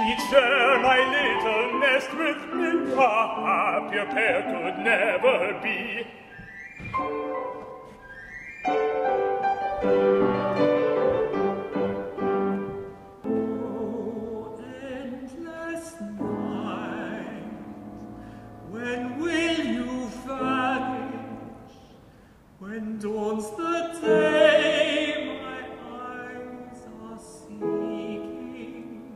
she'd share my little nest with me. A happier pair could never be. Oh, endless night, when will you vanish? When dawns the day my eyes are seeking?